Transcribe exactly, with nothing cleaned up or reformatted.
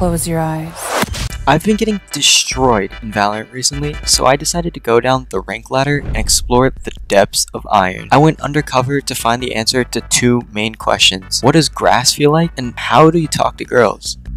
close your eyes. I've been getting destroyed in Valorant recently, so I decided to go down the rank ladder and explore the depths of iron. I went undercover to find the answer to two main questions. What does grass feel like, and how do you talk to girls?